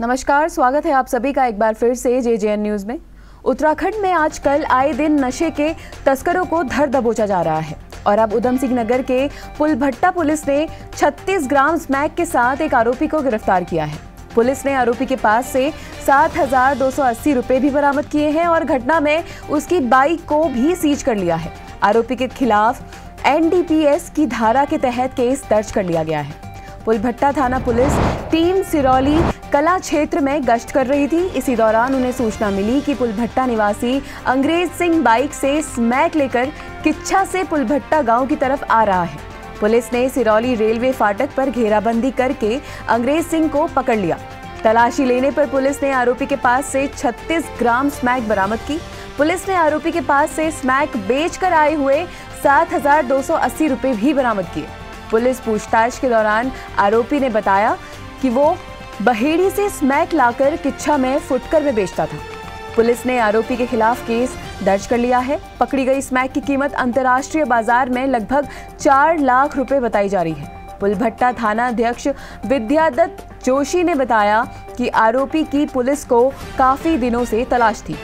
नमस्कार, स्वागत है आप सभी का एक बार फिर से JJN न्यूज में। उत्तराखंड में आजकल आए दिन नशे के तस्करों को धर दबोचा जा रहा है और अब उधम सिंह नगर के पुलभट्टा पुलिस ने 36 ग्राम स्मैक के साथ एक आरोपी को गिरफ्तार किया है। पुलिस ने आरोपी के पास से 7,280 रुपए भी बरामद किए हैं और घटना में उसकी बाइक को भी सीज कर लिया है। आरोपी के खिलाफ NDPS की धारा के तहत केस दर्ज कर लिया गया है। पुलभट्टा थाना पुलिस टीम सिरौली कला क्षेत्र में गश्त कर रही थी। इसी दौरान उन्हें सूचना मिली कि पुलभट्टा निवासी अंग्रेज सिंह बाइक से स्मैक लेकर किच्छा से पुलभट्टा गांव की तरफ आ रहा है। पुलिस ने सिरौली रेलवे फाटक पर घेराबंदी करके अंग्रेज सिंह को पकड़ लिया। तलाशी लेने पर पुलिस ने आरोपी के पास से 36 ग्राम स्मैक बरामद की। पुलिस ने आरोपी के पास से स्मैक बेचकर आए हुए 7,280 रुपए भी बरामद किए। पुलिस पूछताछ के दौरान आरोपी ने बताया कि वो बहेड़ी से स्मैक लाकर किच्छा में फुटकर में बेचता था। पुलिस ने आरोपी के खिलाफ केस दर्ज कर लिया है। पकड़ी गई स्मैक की कीमत अंतर्राष्ट्रीय बाजार में लगभग 4 लाख रुपए बताई जा रही है। पुलभट्टा थाना अध्यक्ष विद्यादत्त जोशी ने बताया कि आरोपी की पुलिस को काफी दिनों से तलाश थी।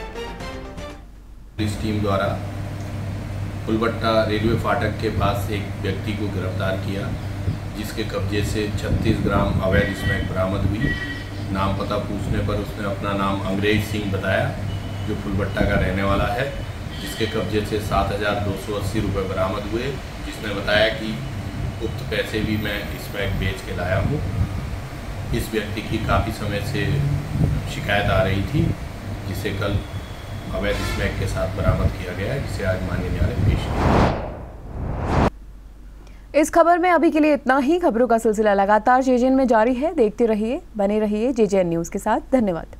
पुलिस टीम द्वारा पुलभट्टा रेलवे फाटक के पास एक व्यक्ति को गिरफ्तार किया, जिसके कब्जे से 36 ग्राम अवैध स्मैक बरामद हुई। नाम पता पूछने पर उसने अपना नाम अंग्रेज सिंह बताया, जो पुलभट्टा का रहने वाला है, जिसके कब्जे से 7,280 रुपये बरामद हुए। जिसने बताया कि उक्त पैसे भी मैं स्मैक बेच के लाया हूँ। इस व्यक्ति की काफ़ी समय से शिकायत आ रही थी, जिसे कल अवैध स्मैक के साथ बरामद किया गया है, जिसे आज माननीय न्यायालय पेश किया। इस खबर में अभी के लिए इतना ही। खबरों का सिलसिला लगातार JJN में जारी है। देखते रहिए, बने रहिए JJN न्यूज के साथ। धन्यवाद।